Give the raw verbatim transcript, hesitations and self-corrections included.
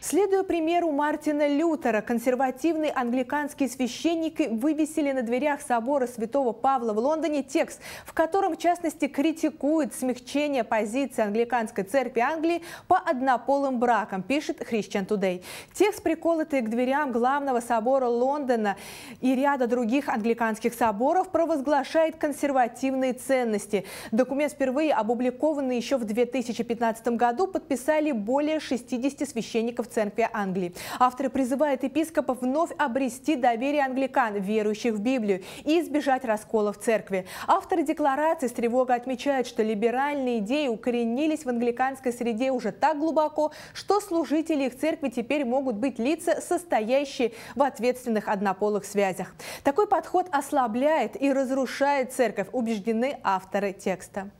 Следуя примеру Мартина Лютера, консервативные англиканские священники вывесили на дверях собора Святого Павла в Лондоне текст, в котором, в частности, критикует смягчение позиции англиканской церкви Англии по однополым бракам, пишет Christian Today. Текст, приколотый к дверям главного собора Лондона и ряда других англиканских соборов, провозглашает консервативные ценности. Документ, впервые опубликованный еще в две тысячи пятнадцатом году, подписали более шестидесяти священников церкви Англии. Авторы призывают епископов вновь обрести доверие англикан, верующих в Библию, и избежать раскола в церкви. Авторы декларации с тревогой отмечают, что либеральные идеи укоренились в англиканской среде уже так глубоко, что служители их церкви теперь могут быть лица, состоящие в ответственных однополых связях. Такой подход ослабляет и разрушает церковь, убеждены авторы текста.